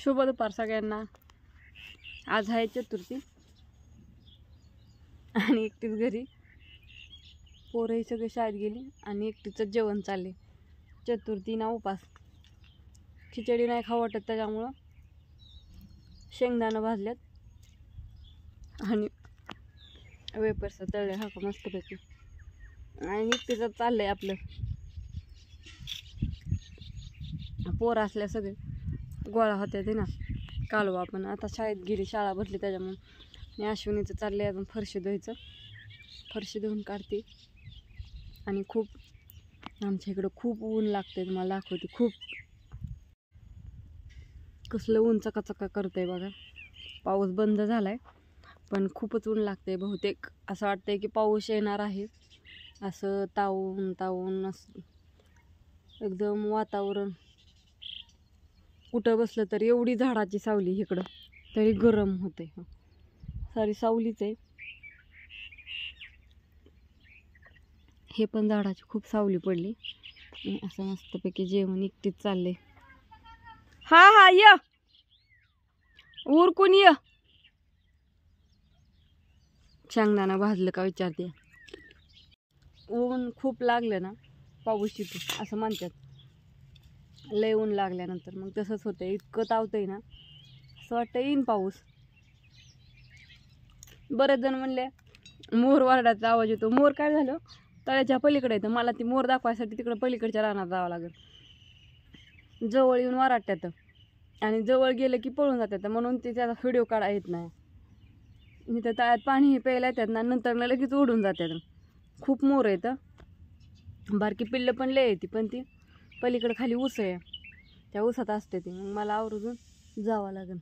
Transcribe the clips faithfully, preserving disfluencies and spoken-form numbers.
शुभ दुपार सगळ्यांना। आज आहे चतुर्थी आणि एकटीच घरी, पोरही सगळे शाळेत गेली आणि एकटीचं जेवण चालले। चतुर्थी ना उपास, खिचडी नाही खाऊ वाटत त्याच्यामुळं शेंगदाणं भाजल्यात आणि वेपर्स तळले हा का मस्तपैकी, आणि एकटीचं चाललंय आपलं। पोर असल्या सगळे गोळा होते ते ना कालवा, आपण आता शाळेत गेली, शाळा भरली त्याच्यामुळे मी अश्विनीचं चाललंय अजून फरशी धुवायचं, फरशी धुवून काढते। आणि खूप आमच्या इकडं खूप ऊन लागते, तुम्हाला दाखवते। खूप कसलं ऊन चकाचका करतंय बघा। पाऊस बंद झालाय पण खूपच ऊन लागतंय। बहुतेक असं वाटतंय की पाऊस येणार आहे, असं तावून तावून असं एकदम वातावरण। कुठं बसलं तर एवढी झाडाची सावली इकडं तरी गरम होते, सारी सावलीच आहे। हे पण झाडाची खूप सावली पडली। असं मस्तपैकी जेवण एकटीच चालले। हा हा य उरकून य। शेंगदाणा भाजलं का विचारते। ऊन खूप लागलं ना पाऊस येतो असं म्हणतात, लय ऊन लागल्यानंतर मग तसंच होतं, इतकं तावतंय ना असं वाटतं येईन पाऊस। बरेच जण म्हणले मोर वारडाचा आवाज येतो, मोर काय झालं तळ्याच्या पलीकडे येतं, मला ती मोर दाखवायसाठी तिकडं पलीकडच्या रानात जावं लागेल। जवळ येऊन वराडतात आणि जवळ गेलं की पळून जातात, म्हणून ते त्याचा व्हिडिओ काढा येत नाही। मी तर तळ्यात पाणी प्यायला येतात ना, नंतर लगेच उडून जातात। खूप मोर येतं, बारकी पिल्लं पण लय येते, पण ती पलीकडं खाली ऊस आहे, त्या ऊसात असते ती, मग मला आवरून जावं लागेल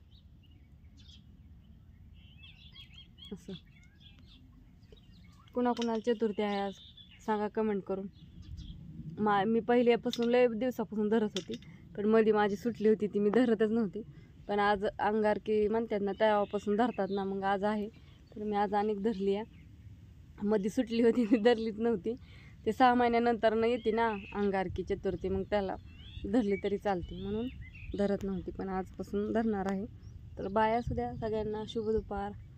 असं। कुणाकुणाला चतुर्थी आहे आज सांगा कमेंट करून। मा मी पहिल्यापासून लय दिवसापासून धरत होती, पण मध्ये माझी सुटली होती ती मी धरतच नव्हती, पण आज अंगारकी म्हणतात ना तेव्हापासून धरतात ना, मग आज आहे तर मी आज अनेक धरली आहे। मध्ये सुटली होती मी धरलीच नव्हती, ते सहा महिन्यानंतर न येते ना अंगारकी चतुर्थी, मग त्याला धरली तरी चालते म्हणून धरत नव्हती, पण आजपासून धरणार आहे। तर बाय असू द्या सगळ्यांना, शुभ दुपार।